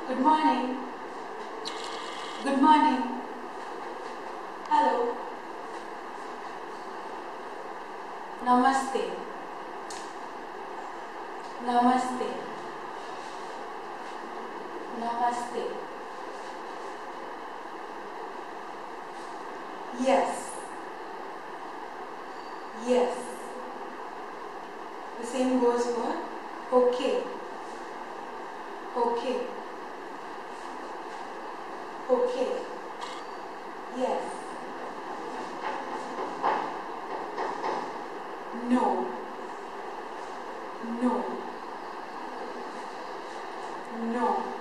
Good morning. Good morning. Hello. Namaste. Namaste. Namaste. Yes. Yes. The same goes for okay. Okay. Okay. Yes. No. No. No.